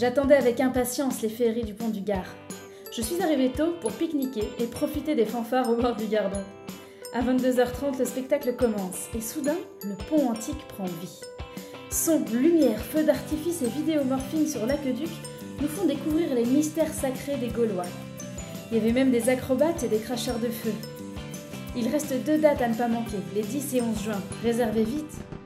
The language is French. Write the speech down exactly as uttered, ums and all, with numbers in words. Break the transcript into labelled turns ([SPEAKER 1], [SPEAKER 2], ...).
[SPEAKER 1] J'attendais avec impatience les féeries du pont du Gard. Je suis arrivée tôt pour pique-niquer et profiter des fanfares au bord du Gardon. À vingt-deux heures trente, le spectacle commence et soudain, le pont antique prend vie. Sons, lumière, feux d'artifice et vidéomorphine sur l'aqueduc nous font découvrir les mystères sacrés des Gaulois. Il y avait même des acrobates et des cracheurs de feu. Il reste deux dates à ne pas manquer, les dix et onze juin. Réservez vite!